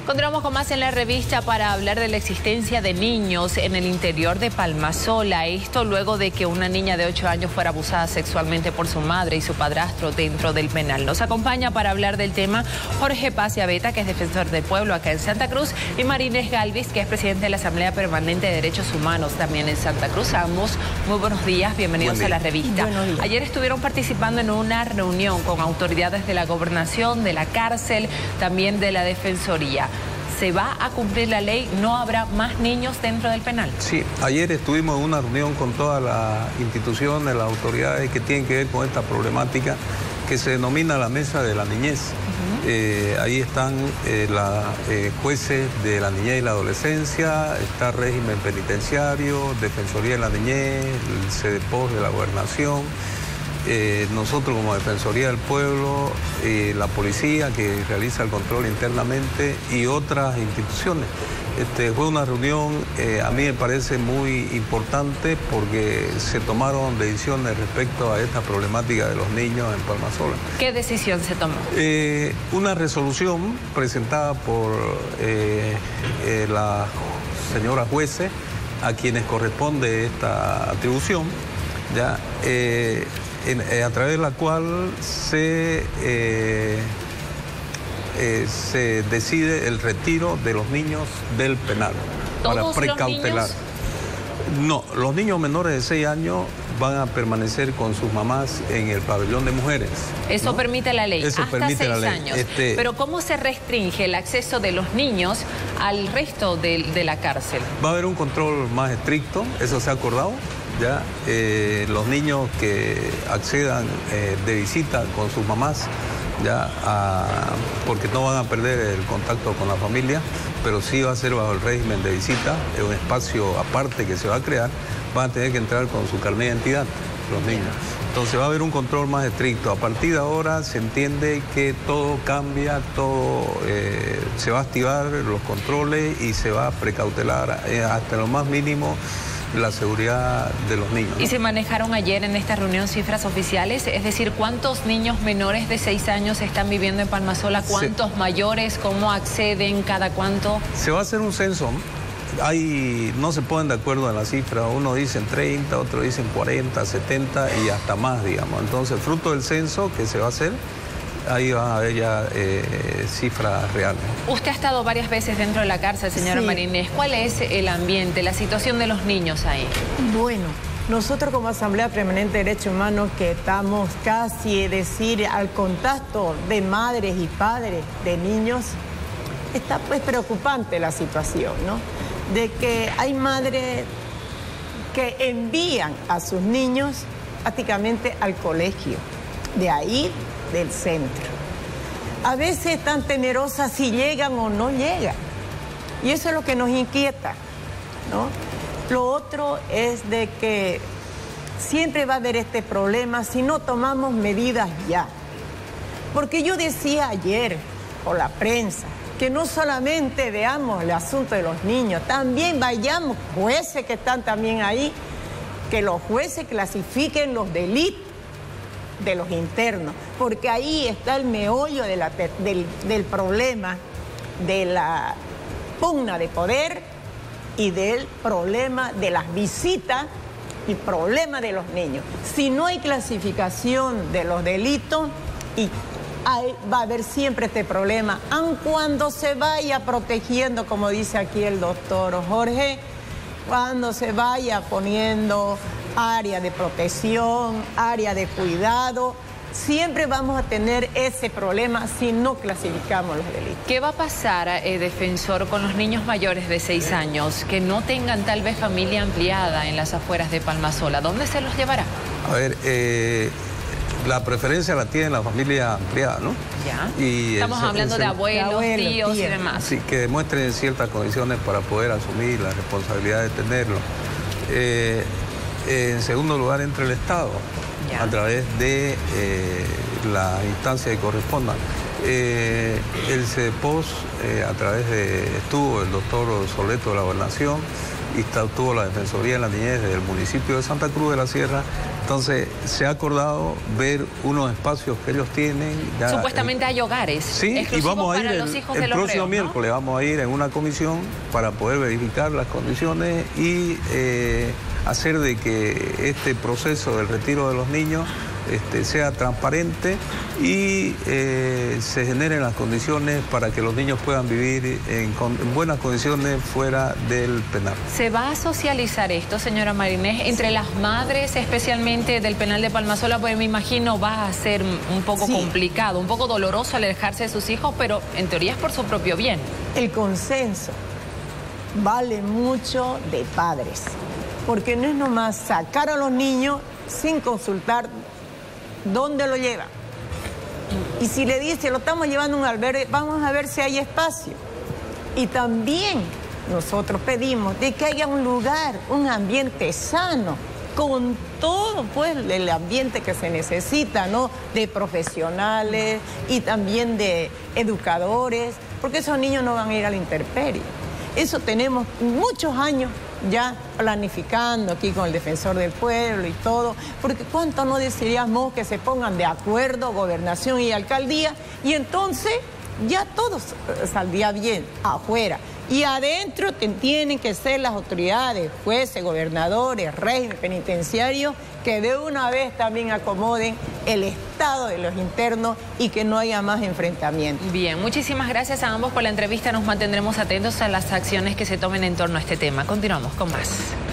Continuamos con más en la revista para hablar de la existencia de niños en el interior de Palmasola. Esto luego de que una niña de 8 años fuera abusada sexualmente por su madre y su padrastro dentro del penal. Nos acompaña para hablar del tema Jorge Paz Yaveta, que es defensor del pueblo acá en Santa Cruz, y Marínez Galvis, que es presidente de la Asamblea Permanente de Derechos Humanos también en Santa Cruz. Ambos, muy buenos días, bienvenidos a la revista. Ayer estuvieron participando en una reunión con autoridades de la gobernación, de la cárcel, también de la defensoría. ¿Se va a cumplir la ley? ¿No habrá más niños dentro del penal? Sí, ayer estuvimos en una reunión con todas las instituciones, las autoridades que tienen que ver con esta problemática que se denomina la Mesa de la Niñez. Ahí están los jueces de la niñez y la adolescencia, está régimen penitenciario, Defensoría de la Niñez, el CEDEPOS de la Gobernación, nosotros como Defensoría del Pueblo, la policía que realiza el control internamente y otras instituciones. Fue una reunión, a mí me parece muy importante porque se tomaron decisiones respecto a esta problemática de los niños en Palmasola. ¿Qué decisión se tomó? Una resolución presentada por la señora jueces a quienes corresponde esta atribución, ya, a través de la cual se decide el retiro de los niños del penal para precautelar. No, los niños menores de 6 años van a permanecer con sus mamás en el pabellón de mujeres. Eso, ¿no? Permite la ley. Eso hasta permite 6 la ley. años. Pero ¿cómo se restringe el acceso de los niños al resto de la cárcel? Va a haber un control más estricto, eso se ha acordado. Ya, los niños que accedan de visita con sus mamás, ya, porque no van a perder el contacto con la familia, pero sí va a ser bajo el régimen de visita, en un espacio aparte que se va a crear, van a tener que entrar con su carnet de identidad los niños. Entonces va a haber un control más estricto. A partir de ahora se entiende que todo cambia, todo se va a activar los controles y se va a precautelar hasta lo más mínimo la seguridad de los niños, ¿no? ¿Y se manejaron ayer en esta reunión cifras oficiales? Es decir, ¿cuántos niños menores de 6 años están viviendo en Palmasola? ¿Cuántos mayores? ¿Cómo acceden? ¿Cada cuánto? Se va a hacer un censo. No se ponen de acuerdo en la cifra. Uno dicen 30, otro dicen 40, 70 y hasta más, digamos. Entonces, fruto del censo que se va a hacer, ahí van a haber ya cifras reales. Usted ha estado varias veces dentro de la cárcel, señora Marínez. ¿Cuál es el ambiente, la situación de los niños ahí? Bueno, nosotros como Asamblea Permanente de Derechos Humanos, que estamos casi, al contacto de madres y padres de niños, está pues preocupante la situación, ¿no? De que hay madres que envían a sus niños prácticamente al colegio, de ahí del centro. A veces están temerosas si llegan o no llegan. Y eso es lo que nos inquieta, ¿no? Lo otro es de que siempre va a haber este problema si no tomamos medidas ya. Porque yo decía ayer por la prensa que no solamente veamos el asunto de los niños, también vayamos, jueces que están también ahí, que los jueces clasifiquen los delitos de los internos, porque ahí está el meollo del problema de la pugna de poder y del problema de las visitas y problema de los niños. Si no hay clasificación de los delitos, va a haber siempre este problema, aun cuando se vaya protegiendo, como dice aquí el doctor Jorge, cuando se vaya poniendo área de protección, área de cuidado, siempre vamos a tener ese problema si no clasificamos los delitos. ¿Qué va a pasar, defensor, con los niños mayores de 6 años que no tengan tal vez familia ampliada en las afueras de Palmasola? ¿Dónde se los llevará? A ver, la preferencia la tiene la familia ampliada, ¿no? Ya. Estamos hablando de abuelos, tíos y demás. Sí, que demuestren ciertas condiciones para poder asumir la responsabilidad de tenerlo. En segundo lugar, entre el Estado, a través de la instancia que corresponda. El CEDEPOS, a través estuvo el doctor Soleto de la Gobernación, tuvo la Defensoría de la Niñez del municipio de Santa Cruz de la Sierra. Entonces se ha acordado ver unos espacios que ellos tienen. Ya, supuestamente hay hogares. Sí, y vamos a ir el próximo miércoles, vamos a ir en una comisión para poder verificar las condiciones y hacer de que este proceso del retiro de los niños sea transparente y se generen las condiciones para que los niños puedan vivir en buenas condiciones fuera del penal. ¿Se va a socializar esto, señora Marinés, entre las madres, especialmente del penal de Palmasola? Pues me imagino va a ser un poco complicado, un poco doloroso alejarse de sus hijos, pero en teoría es por su propio bien. El consenso vale mucho de padres, porque no es nomás sacar a los niños sin consultar dónde lo llevan. Y si le dice, lo estamos llevando a un albergue, vamos a ver si hay espacio. Y también nosotros pedimos de que haya un lugar, un ambiente sano, con todo pues el ambiente que se necesita, ¿no? De profesionales y también de educadores, porque esos niños no van a ir a la intemperie. Eso tenemos muchos años ya planificando aquí con el Defensor del Pueblo y todo, porque cuánto no desearíamos que se pongan de acuerdo gobernación y alcaldía, y entonces ya todo saldría bien afuera. Y adentro tienen que ser las autoridades, jueces, gobernadores, régimen penitenciario, que de una vez también acomoden el estado de los internos y que no haya más enfrentamientos. Bien, muchísimas gracias a ambos por la entrevista. Nos mantendremos atentos a las acciones que se tomen en torno a este tema. Continuamos con más.